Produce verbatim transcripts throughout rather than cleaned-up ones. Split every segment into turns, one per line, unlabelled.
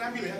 ngambil ya.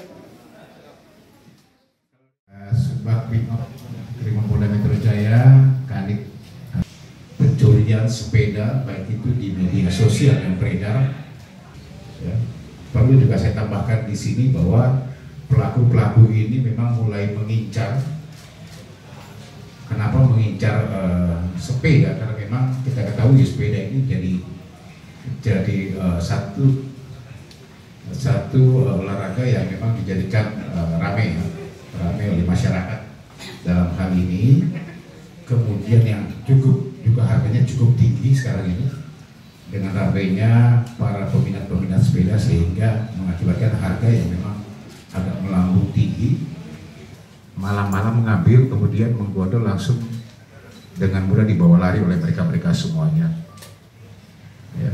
Subak Bimob Polda Metro Jaya, Kanit pencurian sepeda baik itu di media sosial yang beredar. Ya. Perlu juga saya tambahkan di sini bahwa pelaku-pelaku ini memang mulai mengincar. Kenapa mengincar uh, sepeda? Karena memang kita ketahui sepeda ini jadi jadi uh, satu satu uh, olahraga yang memang dijadikan uh, ramai, ya, ramai oleh masyarakat dalam hal ini. Kemudian yang cukup juga harganya cukup tinggi sekarang ini dengan ramainya para peminat-peminat sepeda, sehingga mengakibatkan harga yang memang agak melambung tinggi. Malam-malam mengambil, kemudian menggodol langsung dengan mudah dibawa lari oleh mereka-mereka semuanya. Ya.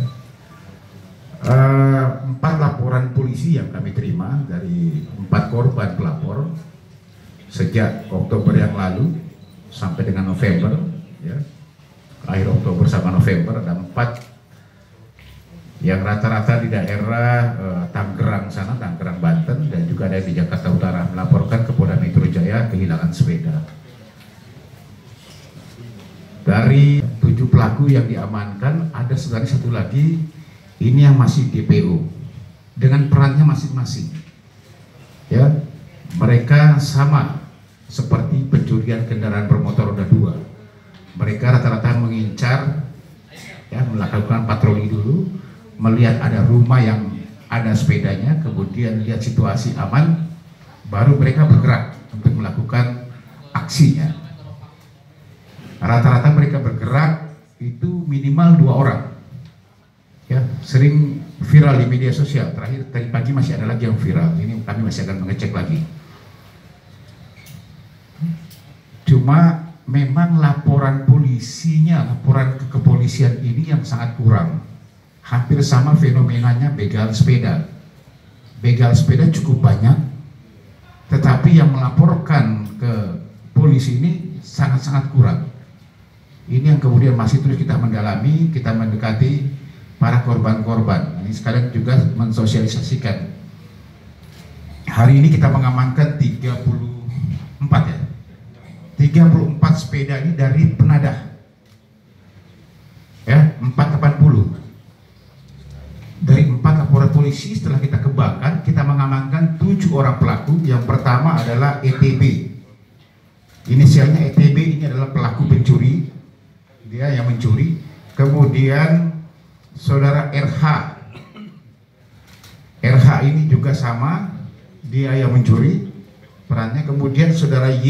Uh, empat laporan polisi yang kami terima dari empat korban pelapor sejak Oktober yang lalu sampai dengan November, ya, akhir Oktober sama November, ada empat yang rata-rata di daerah uh, Tangerang sana, Tangerang Banten, dan juga ada di Jakarta Utara, melaporkan ke Polda Metro Jaya kehilangan sepeda. Dari tujuh pelaku yang diamankan, ada sebenarnya satu lagi, ini yang masih D P O dengan perannya masing-masing. Ya, mereka sama seperti pencurian kendaraan bermotor roda dua. Mereka rata-rata mengincar, ya, melakukan patroli dulu, melihat ada rumah yang ada sepedanya, kemudian lihat situasi aman, baru mereka bergerak untuk melakukan aksinya. Rata-rata mereka bergerak itu minimal dua orang, ya, sering viral di media sosial. Terakhir tadi pagi masih ada lagi yang viral, ini kami masih akan mengecek lagi. Cuma memang laporan polisinya, laporan ke kepolisian ini yang sangat kurang. Hampir sama fenomenanya begal sepeda. Begal sepeda cukup banyak, tetapi yang melaporkan ke polisi ini sangat-sangat kurang. Ini yang kemudian masih terus kita mendalami, kita mendekati para korban-korban. Ini sekalian juga mensosialisasikan. Hari ini kita mengamankan tiga puluh empat, ya, tiga puluh empat sepeda ini dari penadah, ya, empat ratus delapan puluh. Dari empat laporan polisi setelah kita kembangkan, kita mengamankan tujuh orang pelaku. Yang pertama adalah E T B. Inisialnya E T B, ini adalah pelaku pencuri, dia yang mencuri. Kemudian saudara R H. R H ini juga sama, dia yang mencuri perannya. Kemudian saudara Y,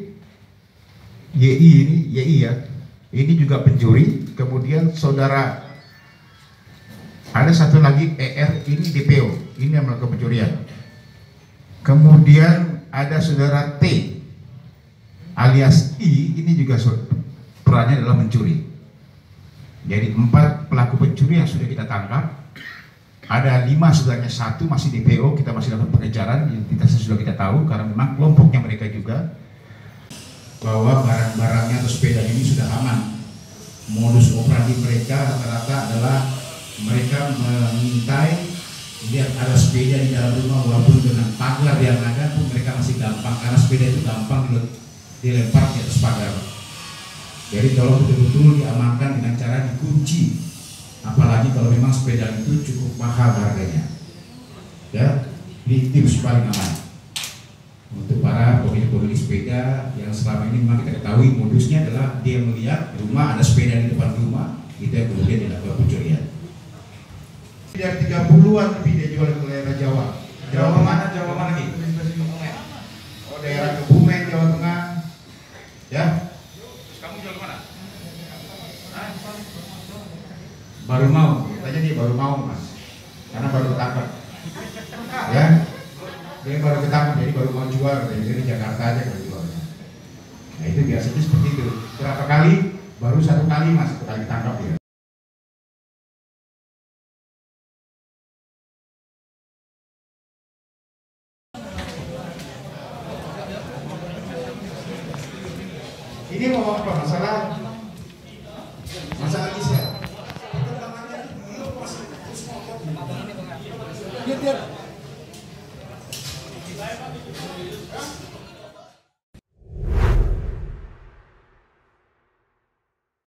Y I ini, Y I ya, ini juga pencuri. Kemudian saudara ada satu lagi E R, ini D P O, ini yang melakukan pencurian. Kemudian ada saudara T alias I, ini juga perannya adalah mencuri. Jadi empat pelaku pencuri yang sudah kita tangkap. Ada lima, saudaranya satu masih D P O, kita masih dapat pengejaran, identitasnya sudah kita tahu karena memang kelompoknya mereka juga. Bahwa barang-barangnya atau sepeda ini sudah aman. Modus operandi mereka rata-rata adalah mereka mengintai, lihat ada sepeda di dalam rumah, walaupun dengan pagar yang ada pun mereka masih gampang, karena sepeda itu gampang dilempar di atas pagar. Jadi kalau betul-betul diamankan dengan cara dikunci, apalagi kalau memang sepeda itu cukup mahal harganya, ya, ini tips paling aman untuk para pemilik-pemilik sepeda yang selama ini memang kita ketahui modusnya adalah dia melihat rumah ada sepeda di depan rumah, itu yang kemudian dilakukan pencurian.
Dari tiga puluhan lebih dia jual ke daerah Jawa. Jawa mana? Jawa mana lagi? Oh, daerah Kebumen, Jawa Tengah. Ya. Terus kamu jual kemana? Hah? Baru mau. Tanya dia baru mau, Mas. Karena baru ketangkap. Ya. Dia baru ketangkap, jadi baru mau jual. Jadi di Jakarta aja kalau jualnya. Nah itu biasanya seperti itu. Berapa kali? Baru satu kali, Mas, sekali tangkap dia. Ini mau apa? Masalah masalah Islam. Perkembangannya itu belum masih terus ngomong.